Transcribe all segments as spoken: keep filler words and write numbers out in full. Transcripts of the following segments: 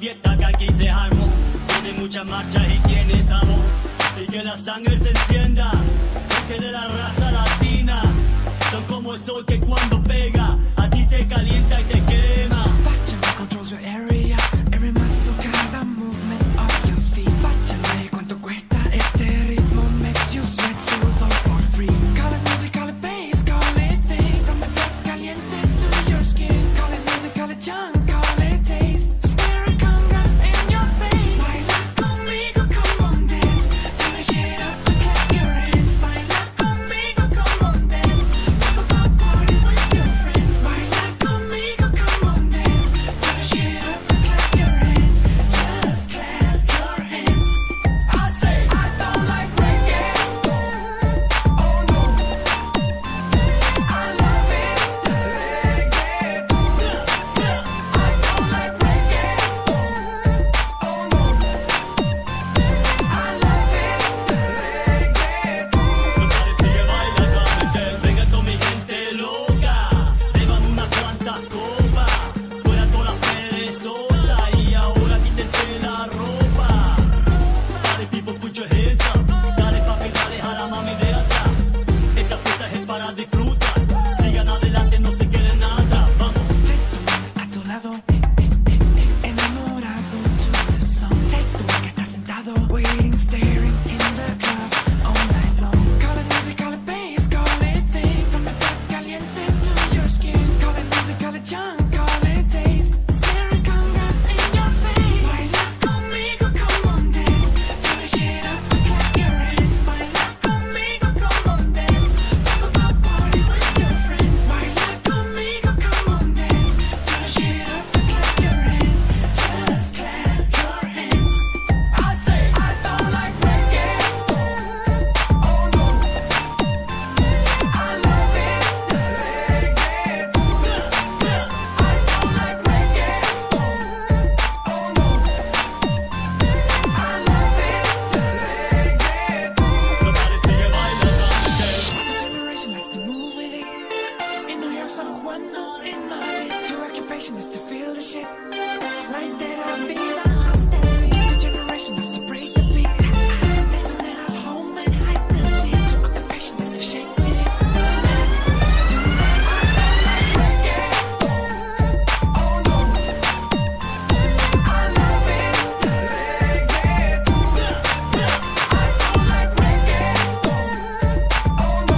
fiesta que aquí se armó. Tiene muchas marchas y tiene sabor. Y que la sangre se encienda. Gente de la raza latina. Son como el sol que cuando pega a ti te calienta y te quema. Báchame controls your area. Every muscle, cada movement of your feet. Báchame cuánto cuesta este ritmo. Makes you sweat so low for free. Call it music, call it bass, call it thing. From the blood caliente to your skin. Call it music, call it junk, call it taste. Staring congas in your face. Baila conmigo, come on dance. Turn the shit up and clap your hands. Baila conmigo, come on dance. Pop up party with your friends. Baila conmigo, come on dance. Turn the shit up and clap your hands. Just clap your hands. I say I don't like reggae. Oh no. I love it, the reggae. I don't like reggae. Oh no. I love it, the reggae. No parece que baila caliente. Venga con mi gente loca. Beban unas cuantas copas. Fuera todas las perezosas. Y ahora quítense la ropa. Dale people, put your hands up. Dale papi, dale a la mami de atrás. Esta fiesta es para disfrutar. Sigan adelante, no se queden atrás. Vamos. A tu lado, eh, eh, eh, eh, enamorado to the song. Take the one que está sentado, waiting, staring in the club all night long. Call it music, call it bass, call it thing. From the blood caliente to your skin. Call it music, call it junk, call it taste. Staring congas in your face. Baila conmigo, come on dance. Turn the shit up and clap your hands. Baila conmigo, come on dance. Pop up party with your friends. Baila conmigo, come on dance. Turn the shit up and clap your hands. Just clap your hands. I say I don't like reggae. Oh no. I love it, the reggae. I don't like reggae. Oh no. I love it, the reggae. No parece que baila caliente. The generation likes to move with it. In New York, San Juan, no, in Madrid. Your occupation is to feel the shit. La entera vida hasta el fin. The generation loves to break the beat. Take some letters home and hide the seeds. Your occupation is to shake with it. Do that. I don't like reggae. Oh no. I love it, the reggae. I don't like reggae. Oh no.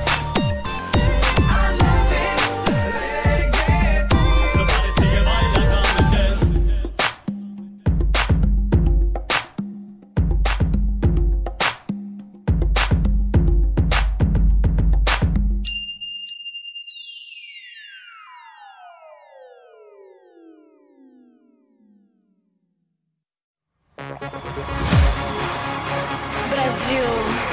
I love it, the reggae. No parece que baila caliente. Brasil,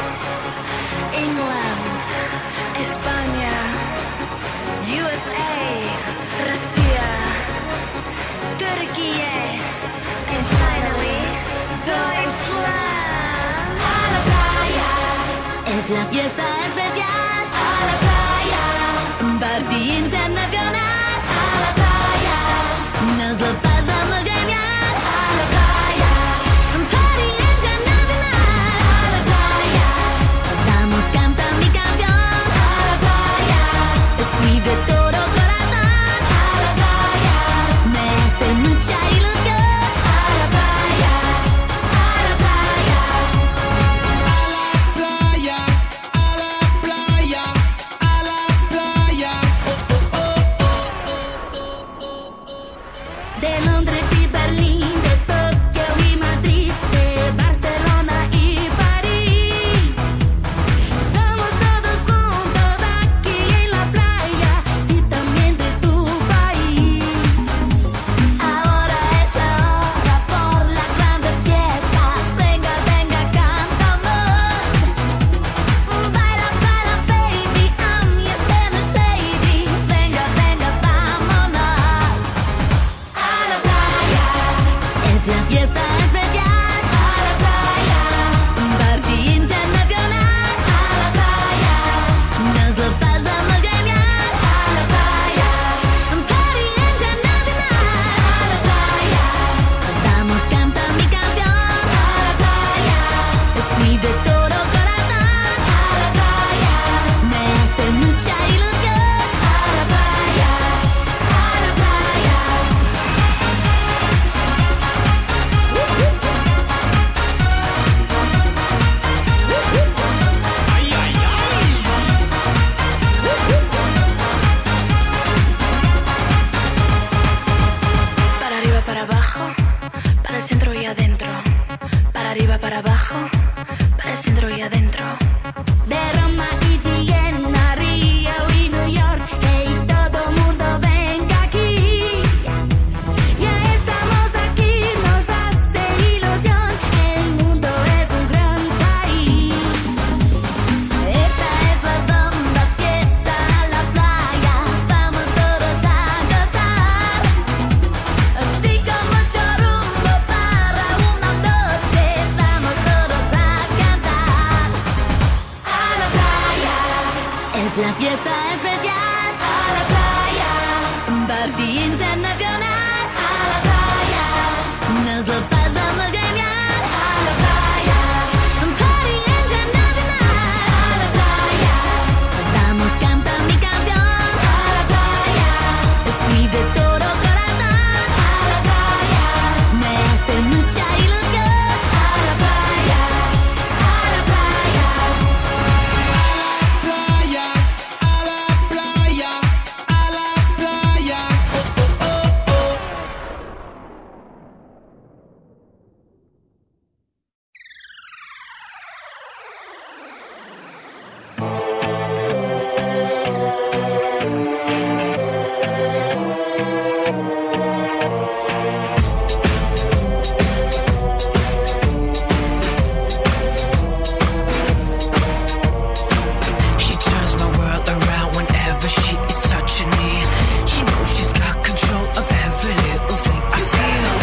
England, España, U S A, Rusia, Turquía, and finally, Deutschland. A la playa, es la fiesta especial. A la playa, party internacional. A la playa, nos lo pasamos genial. A la playa, party internacional. A la playa, estamos cantando mi canción. A la playa, sí de todo corazón. especial. A la playa, party internacional. A la playa, nos lo pasamos genial. A la playa, party internacional. A la playa, estamos cantando mi canción. A la playa, sí de todo corazón. A la playa, me hace mucha ilusión. A la playa, a la playa. Playa, a la playa, a la playa. Oh, oh, oh, oh. She turns my world around whenever she is touching me. She knows she's got control of every little thing I feel.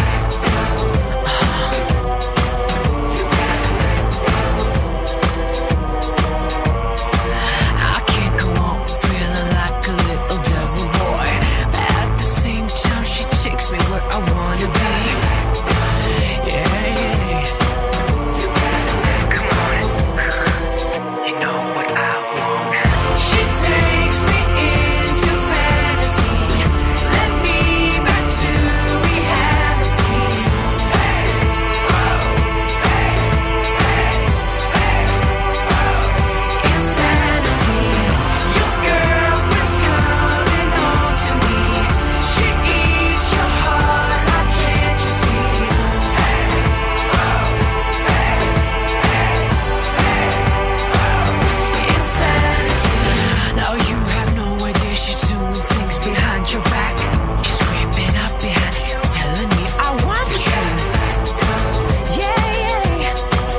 I can't go on feeling like a little devil boy, but at the same time she takes me where I wanna be. Yeah, yeah. Come on, you know what I want. She takes me into fantasy, let me back to reality. Hey, oh, hey, hey, hey, oh, insanity. Your girlfriend's coming home to me. She eats your heart, how can't you see? Hey, oh, hey, hey, hey, oh, insanity. Now you have no idea she's doing things behind your back. She's creeping up behind, telling me I want you. Yeah, yeah.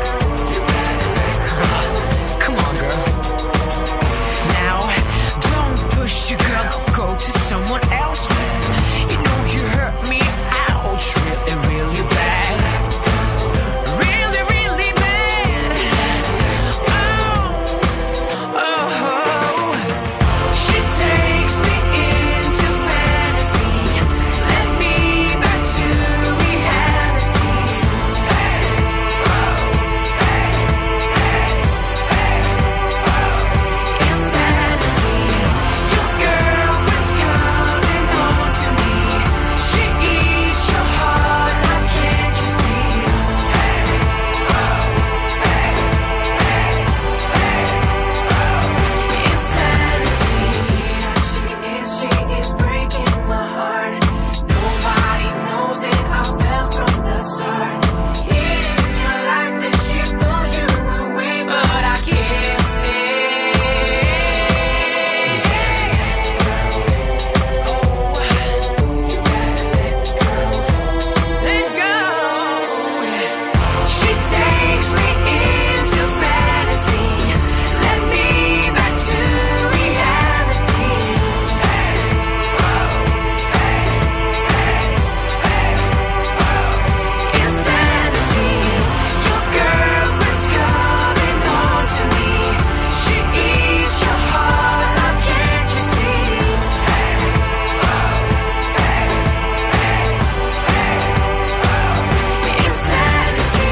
Come on, girl. Now, don't push your girl, go to someone else. You know you hurt me ouch, really, really bad. Really, really bad. Oh, oh. She takes me into fantasy, let me back to reality. Hey, oh, hey, hey, hey, oh, insanity. Your girlfriend's coming home to me. She eats your heart, how can't you see? Hey, oh, hey, hey, hey, oh, insanity. She is, she is breaking my heart. Nobody knows it, I fell from the start. In your life that she pulls you away, but I can't stay. Oh, you gotta let go. Let go. She takes me into fantasy, let me back to reality. Hey, oh, hey, hey, hey, oh, insanity. Your girlfriend's coming home to me. She eats your heart, how can't you see? Hey, oh, hey, hey, hey, oh, insanity.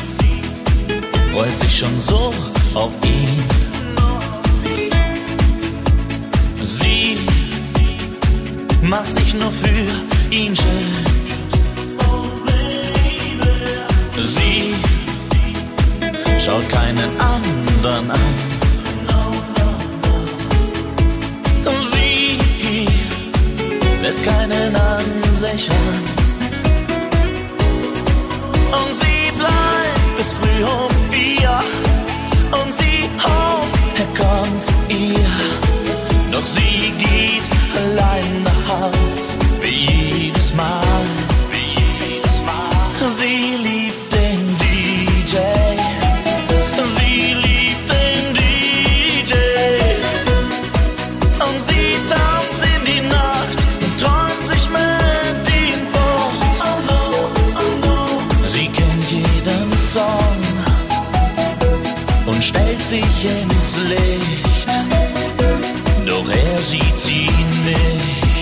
freut sich schon so auf ihn. Sie macht sich nur für ihn schön. Sie schaut keinen anderen an. Sie lässt keinen an sich ran. Und sie bleibt bis früh um vier. Und sie hofft, er kommt zu ihr. Doch sie geht allein nach Haus, wie jedes Mal. Wie jedes Mal. Sie liebt den D J. Sie liebt den D J. Und sie tanzt in die Nacht und träumt sich mit ihm fort. Oh no, oh no. Sie kennt jeden Song und stellt sich ins Licht. Doch er sieht sie nicht.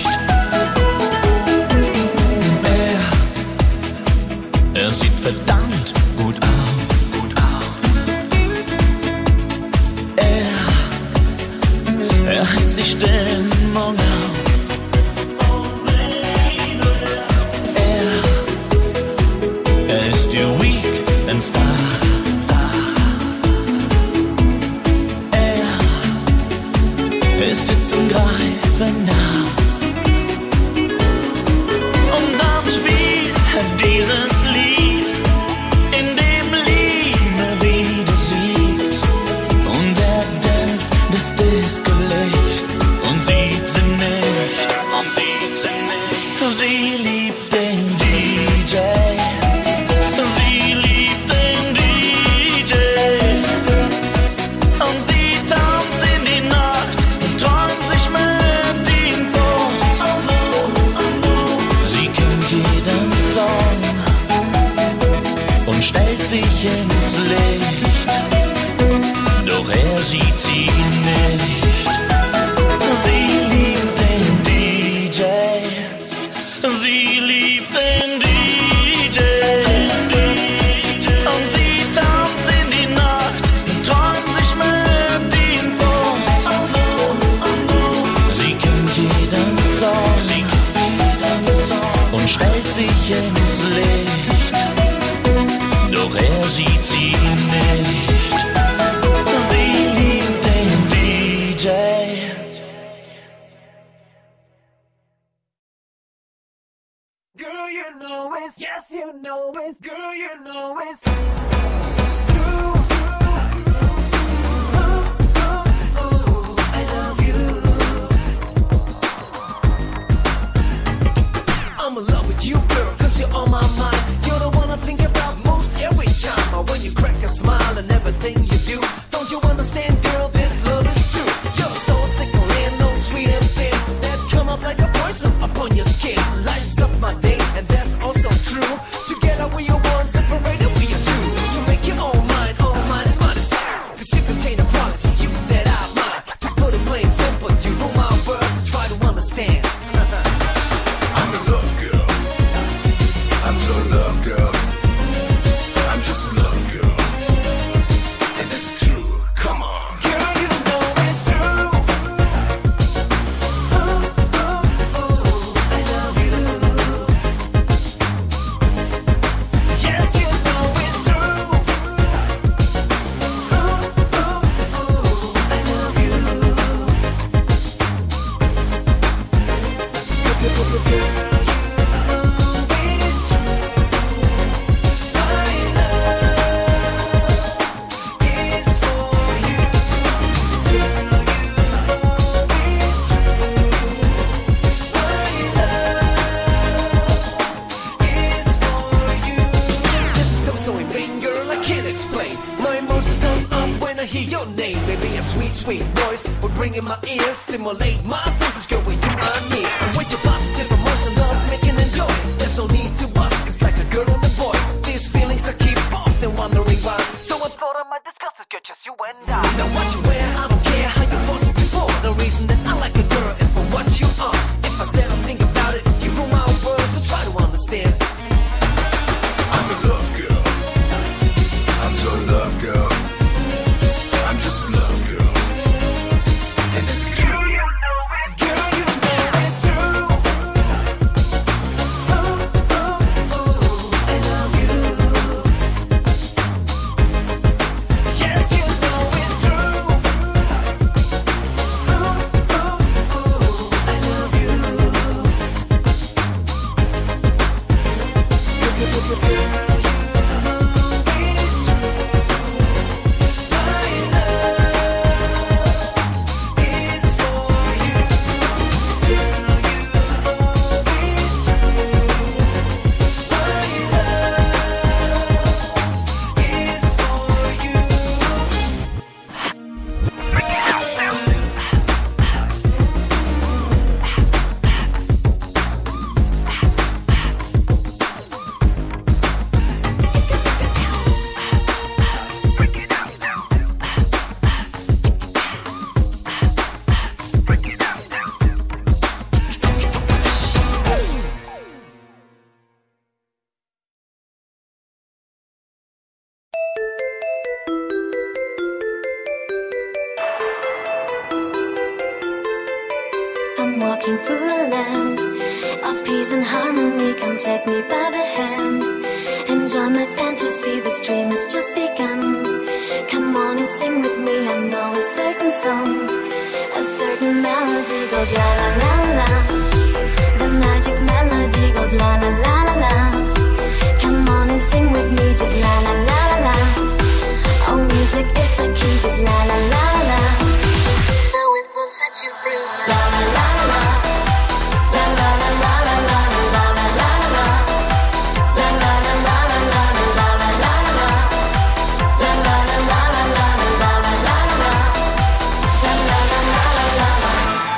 Er, er sieht verdammt gut aus. Gut aus. Er, er heizt die Stimmung auf. Er, er ist ihr Weekend-Star. Er ist jetzt zum Greifen nah. Und dann spielt er dieses Lied, in dem Liebe wieder sieht. Und er dämpft das Disco-Licht und sieht sie nicht. Und sieht sie nicht. Sie liebt den D J. Sie liebt den D J. Und sie tanzt in die Nacht. Träumt sich mit ihm fort. Oh no, oh no. Sie kennt jeden Song und stellt sich ins Licht. Doch er sieht sie nicht. Sie liebt den D J. Sie liebt den D J. Und sie tanzt in die Nacht und träumt sich mit ihm fort. Oh no, oh no. Sie kennt jeden Song und stellt sich ins Licht. Doch er sieht sie nicht. Sie liebt den D J. Girl, you know it's, yes, you know it's, girl, you know it's true, true. Ooh, ooh, ooh, I love you. I'm in love with you, girl, cause you're on my mind. You're the one I think about most every time. Or when you crack a smile and everything you do. Don't you understand, girl, this love is true. You're so sickling, no sweet and thin. That come up like a poison upon your skin. Lights up my day, and that's also true. Together we are one, separated we are two. To make you all mine, all mine is my desire. Cause you contain a quality, you that I admire. To put it plain simple, you rule my words, try to understand. I'm in love, girl. I'm so in love, girl. I'm just in love, girl. And this is true, come on. Girl, you know it's true. Ooh, ooh, ooh, I love you. Yes, you know it's true. Ooh, ooh, ooh, I love you. Girl, you know it's true. My love is for you. Girl, you know it's true. My love is for you. This is so, so in vain, girl, I can't explain. My emotions turns up when I hear your name. Maybe a sweet, sweet voice would ring in my ears, stimulate my senses, girl, when you are near. And with your positive emotion, love making and joy, there's no need to bust. It's like a girl and a boy. These feelings I keep often wondering why. So I thought I might discuss it, girl, just you and I. Now what you wear, I don't care how you forced it before. The reason that I like a girl is for what you are. If I said I'll think about it, you rule my words, so try to understand. I'm in love, girl. I'm so in love, girl. I'm just in love, girl. And this is true. You know it. I'm walking through a land of peace and harmony. Come take me by the hand. Enjoy my fantasy, this dream has just begun. Come on and sing with me, I know a certain song. A certain melody goes la la la la. The magic melody goes la la la la la. Come on and sing with me, just la la la la la. Oh, music is the key, just la la la la. So it will set you free. La la la la. La la la la la la la la la la. La la la la la la la la la la. La la la la la la la la la la. La la la la la la.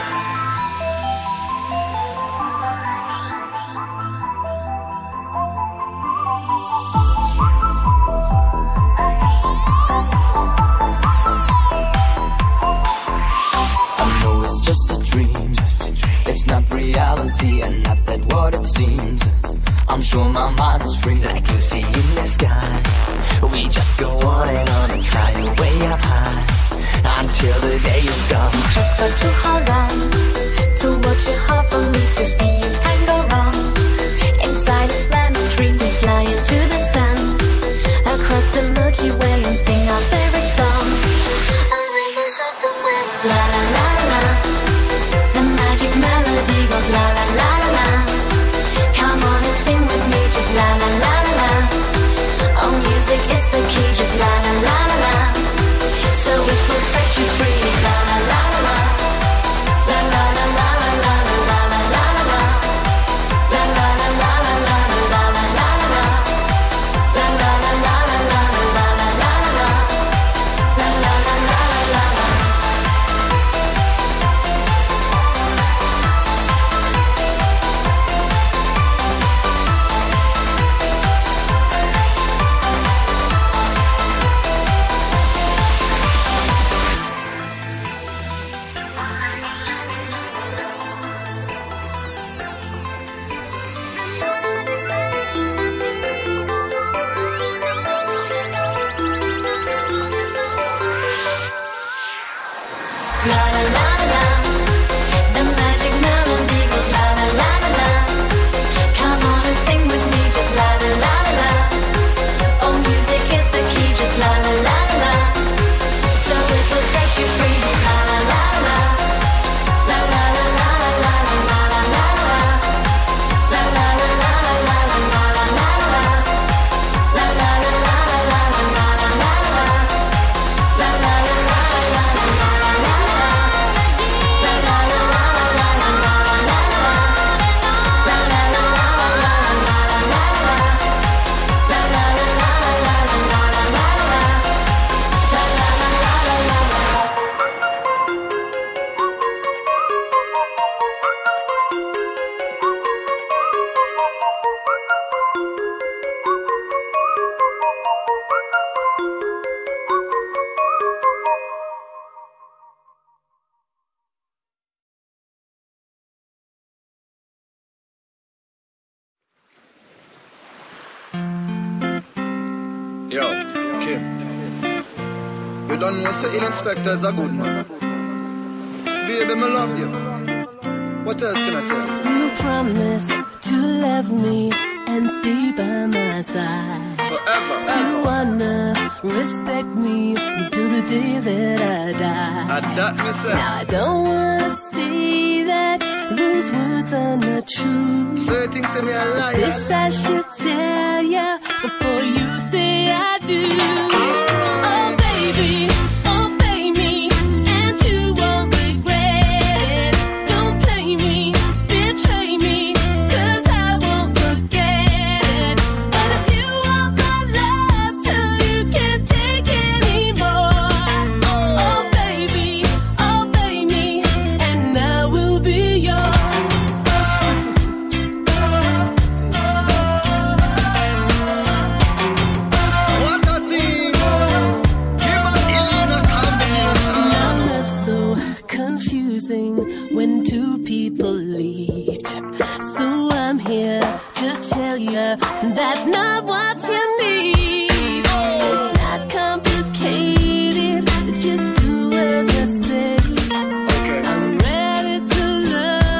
I know it's just a dream, it's not reality, and not that what it seems. I'm sure my mind is free, like Lucy in the sky. We just go on and on and fly way up high, until the day is gone. Just got to hold on to what your heart believes. You see, you can't go wrong. Inside this land of dreams, we fly into the sun, across the Milky Way, and sing our favorite song. A rainbow shows the way. La la la la. The magic melody goes la la la la. Come on and sing with me, just la la la la. Oh, music is the key, just la la la la. So it will set you free. La la la la. La la la la la la la la la. La la la la la la la la la. La la la la la la la la la. La la la la la la. La la la la. The magic melody goes la la la la. Come on and sing with me, just la la la la. Oh, music is the key, just la la la la. So it will set you free. La la la la. La la la la la la la la la. La la la la la la la la la. La la la la la la la la la. La la la la la la la la. Yo, Kim. You don't know say Inspector is a good man. Baby, me love you. What else can I tell you? You promised to love me and stay by my side. Forever, To ever. honor, respect me to the day that I die. And that me say. Now I don't wanna say that those words are not true. Say things to me a liar. This I should tell ya before you say I do. Oh baby, obey me, and you won't regret it. Don't play me, betray me, 'cause I won't forget it. But if you want my love till you can't take anymore, oh baby, obey me, and I will be yours. What a thing. Give a in a combination. Now love's so confusing when two people lead. So I'm here to tell you that's not what you need. It's not complicated, just do as I say. Okay. I'm ready to love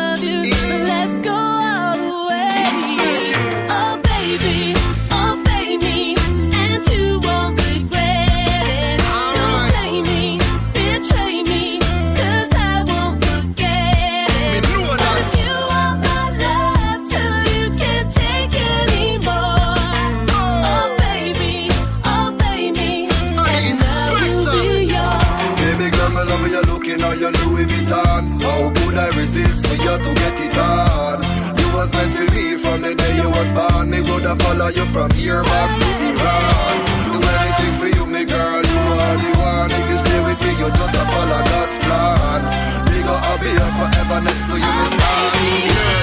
follow you from here back to Iran. Do anything for you, me girl, you are the one. If you stay with me, you just a follow God's plan. We gonna be here forever next to you, Miss Baby,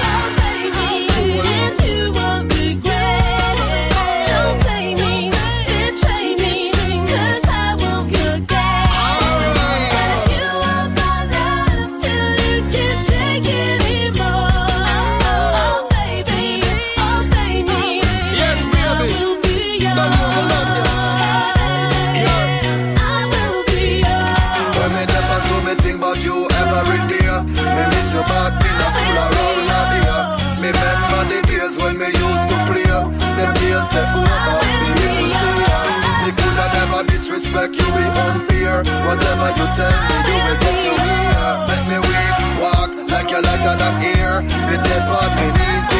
and you won't regret it. Don't play me, betray me, 'cause I won't forget. And you want my love till you can't take it anymore. Oh baby, oh baby, yes, I baby. will be yours. Don't you love you? I will be yours. When me never do me think about you every day. Me miss you back in a full around Nadia. Me remember the days when me used to play. Them days that over, me used to stay. Me coulda never disrespect you, be unfair. Whatever you tell me, you will get you here. Let me weak, walk like you like an air. Me dead on me knees.